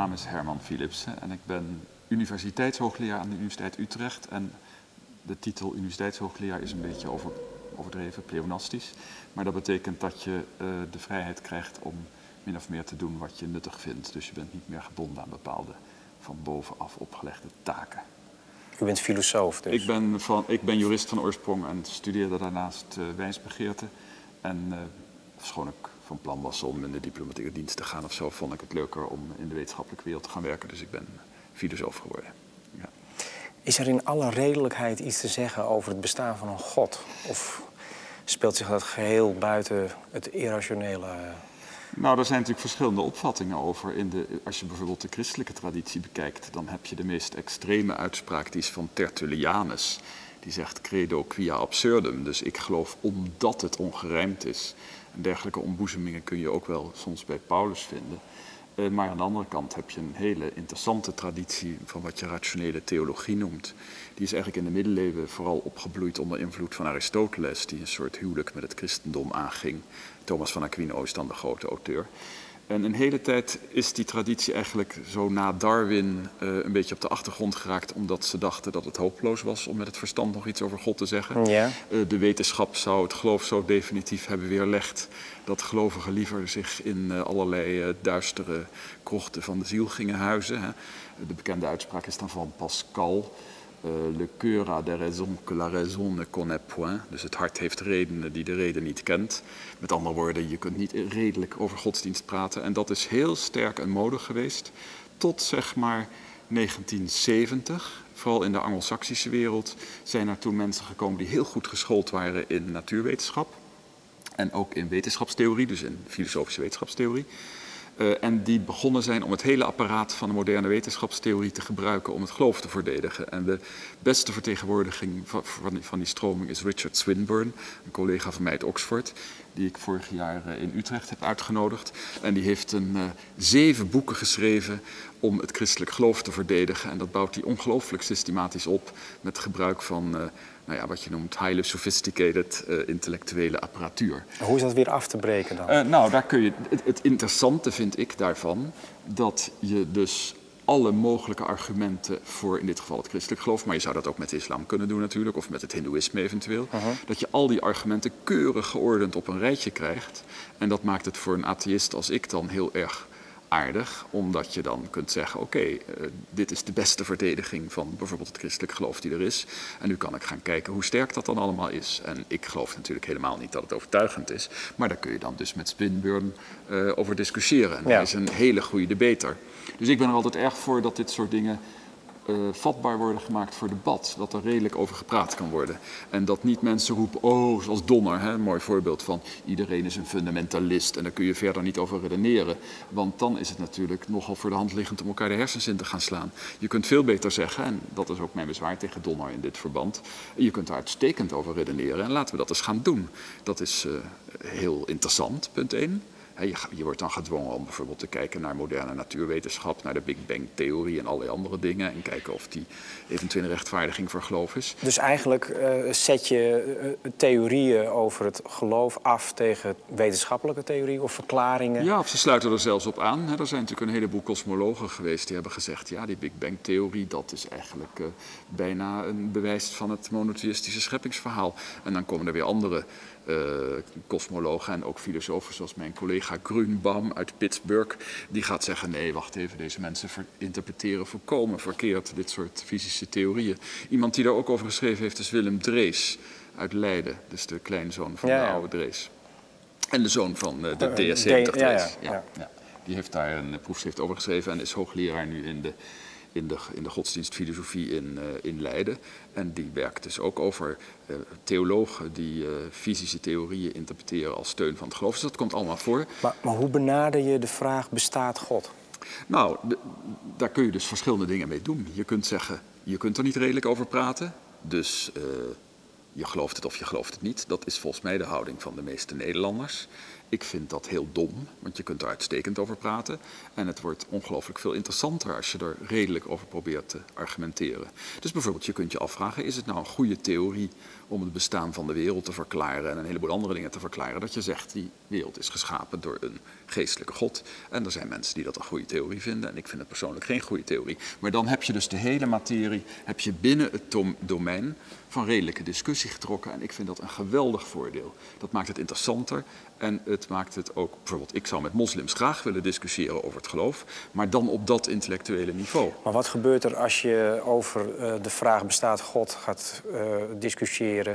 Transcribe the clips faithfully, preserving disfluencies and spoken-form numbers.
naam is Herman Philipsen en ik ben universiteitshoogleraar aan de Universiteit Utrecht. En de titel universiteitshoogleraar is een beetje over, overdreven, pleonastisch. Maar dat betekent dat je uh, de vrijheid krijgt om min of meer te doen wat je nuttig vindt. Dus je bent niet meer gebonden aan bepaalde van bovenaf opgelegde taken. U bent filosoof dus? Ik ben, van, ik ben jurist van oorsprong en studeerde daarnaast uh, wijsbegeerte. En uh, ofschoon ik van plan was om in de diplomatieke dienst te gaan of zo, vond ik het leuker om in de wetenschappelijke wereld te gaan werken. Dus ik ben filosoof geworden. Ja. Is er in alle redelijkheid iets te zeggen over het bestaan van een God? Of speelt zich dat geheel buiten het irrationele? Nou, er zijn natuurlijk verschillende opvattingen over. In de, als je bijvoorbeeld de christelijke traditie bekijkt, dan heb je de meest extreme uitspraak, die is van Tertullianus. Die zegt credo quia absurdum, dus ik geloof omdat het ongerijmd is. En dergelijke ontboezemingen kun je ook wel soms bij Paulus vinden. Uh, maar aan de andere kant heb je een hele interessante traditie van wat je rationele theologie noemt. Die is eigenlijk in de middeleeuwen vooral opgebloeid onder invloed van Aristoteles, die een soort huwelijk met het christendom aanging. Thomas van Aquino is dan de grote auteur. En een hele tijd is die traditie eigenlijk zo na Darwin uh, een beetje op de achtergrond geraakt, omdat ze dachten dat het hopeloos was om met het verstand nog iets over God te zeggen. Ja. Uh, de wetenschap zou het geloof zo definitief hebben weerlegd dat gelovigen liever zich in uh, allerlei uh, duistere krochten van de ziel gingen huizen. Hè. De bekende uitspraak is dan van Pascal. Uh, le cœur a des raisons que la raison ne connaît point. Dus het hart heeft redenen die de reden niet kent. Met andere woorden, je kunt niet redelijk over godsdienst praten. En dat is heel sterk een mode geweest tot zeg maar negentien zeventig. Vooral in de Anglo-Saxische wereld zijn er toen mensen gekomen die heel goed geschoold waren in natuurwetenschap. En ook in wetenschapstheorie, dus in filosofische wetenschapstheorie. Uh, en die begonnen zijn om het hele apparaat van de moderne wetenschapstheorie te gebruiken om het geloof te verdedigen. En de beste vertegenwoordiging van, van, die, van die stroming is Richard Swinburne, een collega van mij uit Oxford, die ik vorig jaar uh, in Utrecht heb uitgenodigd. En die heeft een, uh, zeven boeken geschreven om het christelijk geloof te verdedigen. En dat bouwt hij ongelooflijk systematisch op met gebruik van uh, nou ja, wat je noemt highly sophisticated uh, intellectuele apparatuur. Hoe is dat weer af te breken dan? Uh, nou, daar kun je, het, het interessante vind ik daarvan, dat je dus alle mogelijke argumenten voor in dit geval het christelijk geloof, maar je zou dat ook met de islam kunnen doen natuurlijk, of met het hindoeïsme eventueel, uh-huh. dat je al die argumenten keurig geordend op een rijtje krijgt. En dat maakt het voor een atheïst als ik dan heel erg aardig, omdat je dan kunt zeggen, oké, okay, uh, dit is de beste verdediging van bijvoorbeeld het christelijk geloof die er is. En nu kan ik gaan kijken hoe sterk dat dan allemaal is. En ik geloof natuurlijk helemaal niet dat het overtuigend is, maar daar kun je dan dus met Swinburne uh, over discussiëren. En ja. Hij is een hele goede debater. Dus ik ben er altijd erg voor dat dit soort dingen Uh, vatbaar worden gemaakt voor debat. Dat er redelijk over gepraat kan worden. En dat niet mensen roepen, oh, zoals Donner, hè, een mooi voorbeeld van iedereen is een fundamentalist en daar kun je verder niet over redeneren. Want dan is het natuurlijk nogal voor de hand liggend om elkaar de hersens in te gaan slaan. Je kunt veel beter zeggen, en dat is ook mijn bezwaar tegen Donner in dit verband, je kunt er uitstekend over redeneren en laten we dat eens gaan doen. Dat is uh, heel interessant, punt één. Je, je wordt dan gedwongen om bijvoorbeeld te kijken naar moderne natuurwetenschap, naar de Big Bang-theorie en allerlei andere dingen. En kijken of die eventueel een rechtvaardiging voor geloof is. Dus eigenlijk uh, zet je uh, theorieën over het geloof af tegen wetenschappelijke theorieën of verklaringen? Ja, of ze sluiten er zelfs op aan. Er zijn natuurlijk een heleboel kosmologen geweest die hebben gezegd, ja, die Big Bang-theorie, dat is eigenlijk uh, bijna een bewijs van het monotheïstische scheppingsverhaal. En dan komen er weer andere kosmologen uh, en ook filosofen zoals mijn collega Grünbaum uit Pittsburgh, die gaat zeggen, nee, wacht even, deze mensen interpreteren volkomen verkeerd dit soort fysische theorieën. Iemand die daar ook over geschreven heeft is Willem Drees uit Leiden, dus de kleinzoon van ja, de ja. oude Drees. En de zoon van uh, de D S zeventig Drees. Ja, ja, ja. Ja. Die heeft daar een proefschrift over geschreven en is hoogleraar nu in de In de, in de godsdienstfilosofie in, uh, in Leiden. En die werkt dus ook over uh, theologen die uh, fysische theorieën interpreteren als steun van het geloof. Dus dat komt allemaal voor. Maar, maar hoe benader je de vraag, bestaat God? Nou, de, daar kun je dus verschillende dingen mee doen. Je kunt zeggen, je kunt er niet redelijk over praten. Dus uh, je gelooft het of je gelooft het niet. Dat is volgens mij de houding van de meeste Nederlanders. ik vind dat heel dom, want je kunt er uitstekend over praten. En het wordt ongelooflijk veel interessanter als je er redelijk over probeert te argumenteren. Dus bijvoorbeeld, je kunt je afvragen, is het nou een goede theorie om het bestaan van de wereld te verklaren en een heleboel andere dingen te verklaren, dat je zegt, die wereld is geschapen door een geestelijke God. En er zijn mensen die dat een goede theorie vinden en ik vind het persoonlijk geen goede theorie. Maar dan heb je dus de hele materie heb je binnen het domein van redelijke discussie getrokken. En ik vind dat een geweldig voordeel. Dat maakt het interessanter en het maakt het ook, bijvoorbeeld, ik zou met moslims graag willen discussiëren over het geloof, maar dan op dat intellectuele niveau. Maar wat gebeurt er als je over uh, de vraag bestaat God gaat uh, discussiëren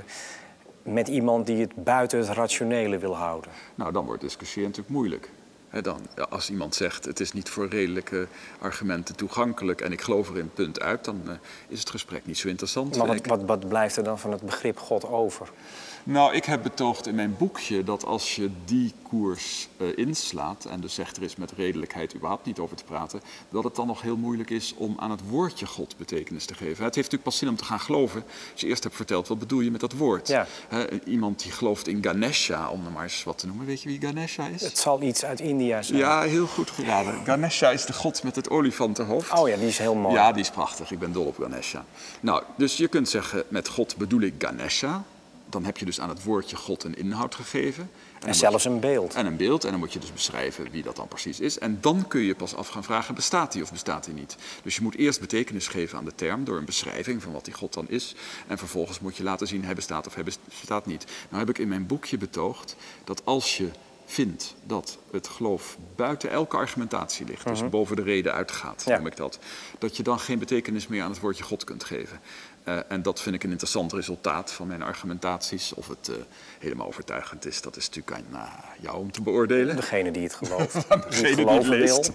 met iemand die het buiten het rationele wil houden? Nou, dan wordt discussiëren natuurlijk moeilijk. He, dan, als iemand zegt, het is niet voor redelijke argumenten toegankelijk en ik geloof er in punt uit, dan uh, is het gesprek niet zo interessant. Maar wat, wat, wat blijft er dan van het begrip God over? Nou, ik heb betoogd in mijn boekje dat als je die koers uh, inslaat en dus zegt er is met redelijkheid überhaupt niet over te praten, dat het dan nog heel moeilijk is om aan het woordje God betekenis te geven. Het heeft natuurlijk pas zin om te gaan geloven als je eerst hebt verteld wat bedoel je met dat woord. Ja. He, iemand die gelooft in Ganesha, om er maar eens wat te noemen. Weet je wie Ganesha is? Het zal iets uit India zijn. Ja, heel goed geraden. Ganesha is de god met het olifantenhoofd. Oh ja, die is heel mooi. Ja, die is prachtig. Ik ben dol op Ganesha. Nou, dus je kunt zeggen, met God bedoel ik Ganesha. Dan heb je dus aan het woordje God een inhoud gegeven. En, en zelfs een beeld. En een beeld. En dan moet je dus beschrijven wie dat dan precies is. En dan kun je pas af gaan vragen, bestaat die of bestaat die niet? Dus je moet eerst betekenis geven aan de term door een beschrijving van wat die God dan is. En vervolgens moet je laten zien, hij bestaat of hij bestaat niet. Nou heb ik in mijn boekje betoogd dat als je vindt dat het geloof buiten elke argumentatie ligt, dus uh-huh. boven de reden uitgaat, ja. noem ik dat, dat je dan geen betekenis meer aan het woordje God kunt geven. Uh, en dat vind ik een interessant resultaat van mijn argumentaties. Of het uh, helemaal overtuigend is, dat is natuurlijk aan uh, jou om te beoordelen. Degene die het gelooft. Degene die het leest.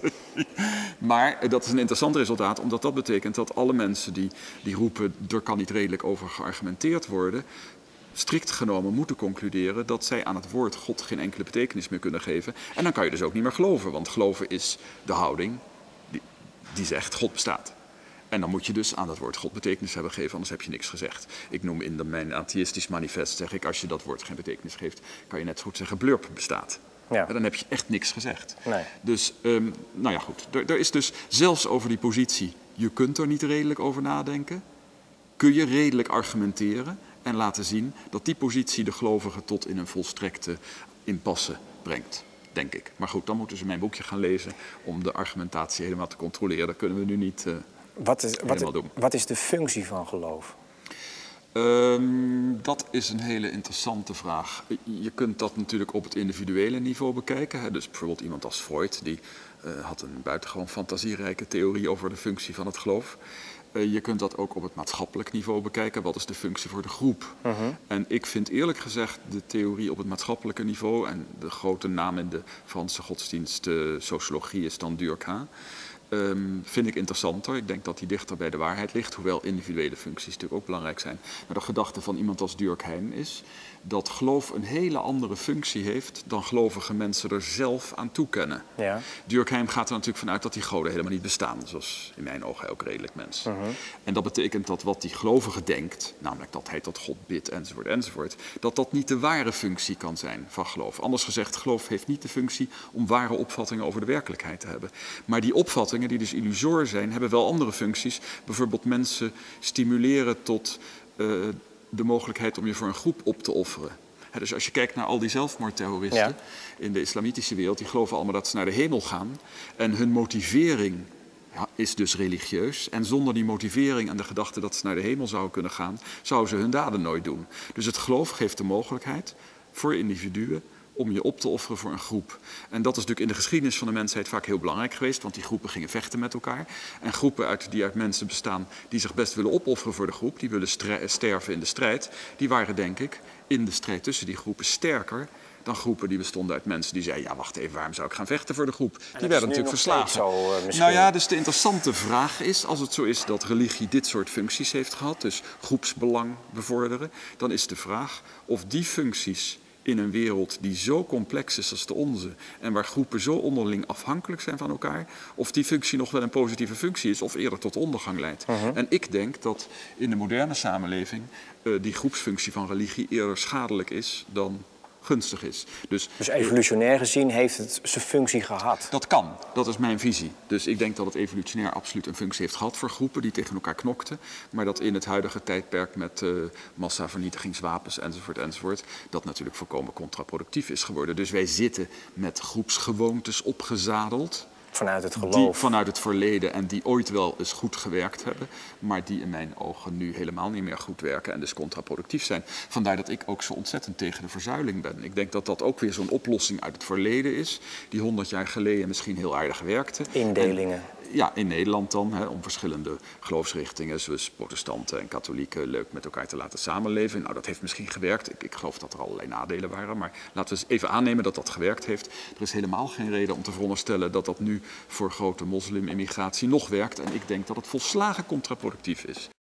Maar uh, dat is een interessant resultaat, omdat dat betekent dat alle mensen die, die roepen, er kan niet redelijk over geargumenteerd worden, strikt genomen moeten concluderen dat zij aan het woord God geen enkele betekenis meer kunnen geven. En dan kan je dus ook niet meer geloven, want geloven is de houding die, die zegt God bestaat. En dan moet je dus aan dat woord God betekenis hebben gegeven, anders heb je niks gezegd. Ik noem in de, mijn atheïstisch manifest, zeg ik, als je dat woord geen betekenis geeft, kan je net zo goed zeggen blurp bestaat. Ja. En dan heb je echt niks gezegd. Nee. Dus, um, nou ja goed, er, er is dus zelfs over die positie, je kunt er niet redelijk over nadenken, kun je redelijk argumenteren en laten zien dat die positie de gelovigen tot in een volstrekte impasse brengt. Denk ik. Maar goed, dan moeten ze mijn boekje gaan lezen om de argumentatie helemaal te controleren. Dat kunnen we nu niet uh, wat is, helemaal wat, doen. Wat is de functie van geloof? Um, dat is een hele interessante vraag. Je kunt dat natuurlijk op het individuele niveau bekijken. Hè. Dus bijvoorbeeld iemand als Freud, die uh, had een buitengewoon fantasierijke theorie over de functie van het geloof. Uh, je kunt dat ook op het maatschappelijk niveau bekijken. Wat is de functie voor de groep? Uh-huh. En ik vind eerlijk gezegd de theorie op het maatschappelijke niveau, en de grote naam in de Franse godsdienst uh, sociologie is dan Durkheim, um, vind ik interessanter. Ik denk dat die dichter bij de waarheid ligt, hoewel individuele functies natuurlijk ook belangrijk zijn. Maar de gedachte van iemand als Durkheim is dat geloof een hele andere functie heeft dan gelovige mensen er zelf aan toekennen. Ja. Durkheim gaat er natuurlijk vanuit dat die goden helemaal niet bestaan, zoals in mijn ogen elk redelijk mens. Uh-huh. En dat betekent dat wat die gelovige denkt, namelijk dat hij tot God bidt enzovoort enzovoort, dat dat niet de ware functie kan zijn van geloof. Anders gezegd, geloof heeft niet de functie om ware opvattingen over de werkelijkheid te hebben. Maar die opvattingen, die dus illusoor zijn, hebben wel andere functies. Bijvoorbeeld mensen stimuleren tot Uh, de mogelijkheid om je voor een groep op te offeren. He, dus als je kijkt naar al die zelfmoordterroristen ja. in de islamitische wereld, die geloven allemaal dat ze naar de hemel gaan. En hun motivering ja, is dus religieus. En zonder die motivering en de gedachte dat ze naar de hemel zouden kunnen gaan, zouden ze hun daden nooit doen. Dus het geloof geeft de mogelijkheid voor individuen om je op te offeren voor een groep. En dat is natuurlijk in de geschiedenis van de mensheid vaak heel belangrijk geweest, want die groepen gingen vechten met elkaar. En groepen uit, die uit mensen bestaan die zich best willen opofferen voor de groep, die willen stre- sterven in de strijd, die waren denk ik in de strijd tussen die groepen sterker dan groepen die bestonden uit mensen die zeiden, ja wacht even, waarom zou ik gaan vechten voor de groep? Die werden natuurlijk verslagen. Zo, uh, nou ja, dus de interessante vraag is, als het zo is dat religie dit soort functies heeft gehad, dus groepsbelang bevorderen, dan is de vraag of die functies in een wereld die zo complex is als de onze en waar groepen zo onderling afhankelijk zijn van elkaar, of die functie nog wel een positieve functie is of eerder tot ondergang leidt. Uh-huh. En ik denk dat in de moderne samenleving uh, die groepsfunctie van religie eerder schadelijk is dan gunstig is. Dus, Dus evolutionair gezien heeft het zijn functie gehad? Dat kan, dat is mijn visie. Dus ik denk dat het evolutionair absoluut een functie heeft gehad voor groepen die tegen elkaar knokten. Maar dat in het huidige tijdperk met uh, massavernietigingswapens enzovoort enzovoort, dat natuurlijk volkomen contraproductief is geworden. Dus wij zitten met groepsgewoontes opgezadeld. Vanuit het geloof. Die vanuit het verleden en die ooit wel eens goed gewerkt hebben, maar die in mijn ogen nu helemaal niet meer goed werken en dus contraproductief zijn. Vandaar dat ik ook zo ontzettend tegen de verzuiling ben. Ik denk dat dat ook weer zo'n oplossing uit het verleden is, die honderd jaar geleden misschien heel aardig werkte. Indelingen. En, ja, in Nederland dan, hè, om verschillende geloofsrichtingen, zoals protestanten en katholieken, leuk met elkaar te laten samenleven. Nou, dat heeft misschien gewerkt. Ik, ik geloof dat er allerlei nadelen waren, maar laten we eens even aannemen dat dat gewerkt heeft. Er is helemaal geen reden om te veronderstellen dat dat nu voor grote moslimimmigratie nog werkt. En ik denk dat het volslagen contraproductief is.